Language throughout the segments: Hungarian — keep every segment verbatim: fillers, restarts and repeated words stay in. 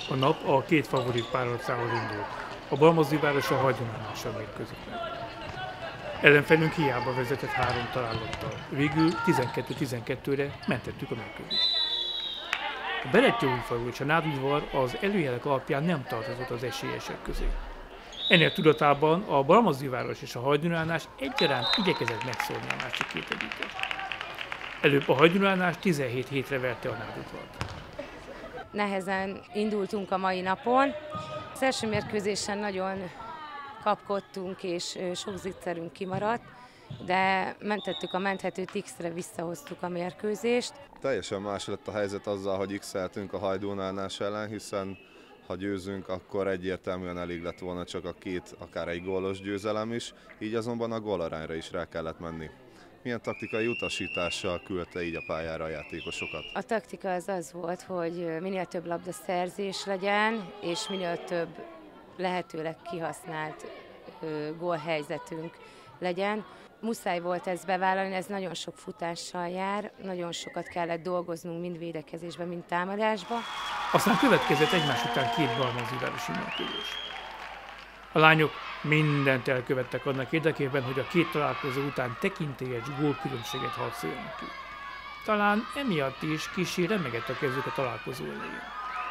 A nap a két favorit párharcához indult. A Balmazújváros a Hagyományossal mérkőzik meg. Ellenfelünk hiába vezetett három találattal. Végül tizenkettő tizenkettőre mentettük a mérkőzést. A Berettyóújfalu és a Nádudvar az előjelek alapján nem tartozott az esélyesek közé. Ennél tudatában a Balmazújváros és a Hajdunálnás egyaránt igyekezett megszólni a másik két együttes. Előbb a Hajdunálnás tizenhét hétre verte a Nádudvart. Nehezen indultunk a mai napon. Az első mérkőzésen nagyon kapkodtunk, és sok zicserünk kimaradt, de mentettük a menthetőt, X-re visszahoztuk a mérkőzést. Teljesen más lett a helyzet azzal, hogy X-eltünk a Hajdunálnás ellen, hiszen ha győzünk, akkor egyértelműen elég lett volna csak a két, akár egy gólos győzelem is, így azonban a gólarányra is rá kellett menni. Milyen taktikai utasítással küldte így a pályára a játékosokat? A taktika az az volt, hogy minél több labdaszerzés legyen, és minél több lehetőleg kihasznált gólhelyzetünk legyen. Muszáj volt ezt bevállalni, ez nagyon sok futással jár, nagyon sokat kellett dolgoznunk mind védekezésben, mind támadásban. Aztán következett egymás után két balmazújvárosi mérkőzés. A lányok mindent elkövettek annak érdekében, hogy a két találkozó után tekintélyes gólkülönbséget harcoljanak ki. Talán emiatt is kissé remegett a kezük a találkozó elején.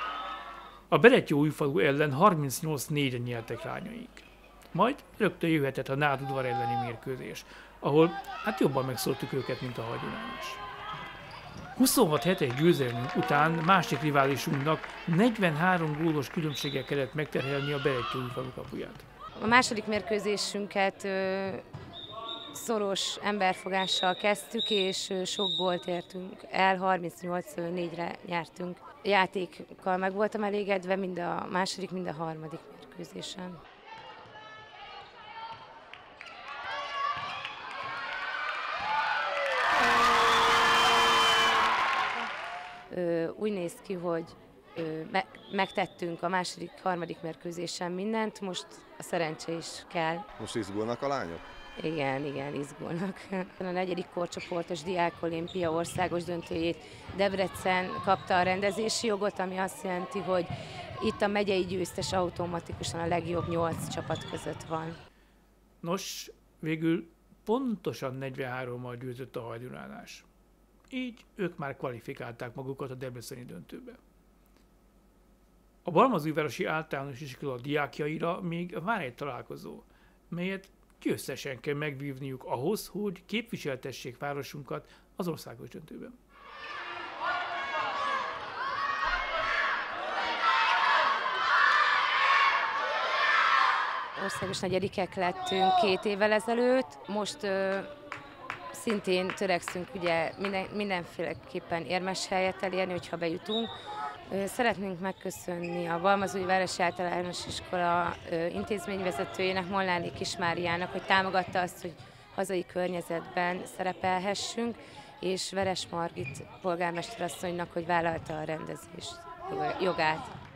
A Berettyóújfalu ellen harmincnyolc négyre nyertek lányaink. Majd rögtön jöhetett a Nádudvar elleni mérkőzés, ahol hát jobban megszóltuk őket, mint a Hajdunálnás. huszonhat hetes győzelmünk után másik riválisunknak negyvenhárom gólos különbséggel kellett megterhelni a Berettyóújfalu kapuját. A második mérkőzésünket ö, szoros emberfogással kezdtük, és ö, sok gólt értünk el, harmincnyolc négyre nyertünk. Játékkal meg voltam elégedve mind a második, mind a harmadik mérkőzésen. Ö, úgy néz ki, hogy ö, me megtettünk a második, harmadik mérkőzésen mindent, most a szerencse is kell. Most izgulnak a lányok? Igen, igen, izgulnak. A negyedik korcsoportos diákolimpia országos döntőjét Debrecen kapta a rendezési jogot, ami azt jelenti, hogy itt a megyei győztes automatikusan a legjobb nyolc csapat között van. Nos, végül pontosan negyvenhárommal győzött a Hajdunálnás. Így ők már kvalifikálták magukat a debreceni döntőbe. A Balmazújvárosi Általános Iskola diákjaira még vár egy találkozó, melyet győztesen kell megvívniuk ahhoz, hogy képviseltessék városunkat az országos döntőben. Országos negyedikek lettünk két évvel ezelőtt, most ö, szintén törekszünk ugye minden, mindenféleképpen érmes helyet elérni, hogyha bejutunk. Szeretnénk megköszönni a Balmazújvárosi Általános Iskola intézményvezetőjének, Molnári Kismáriának, hogy támogatta azt, hogy hazai környezetben szerepelhessünk, és Veres Margit polgármesterasszonynak, hogy vállalta a rendezés jogát.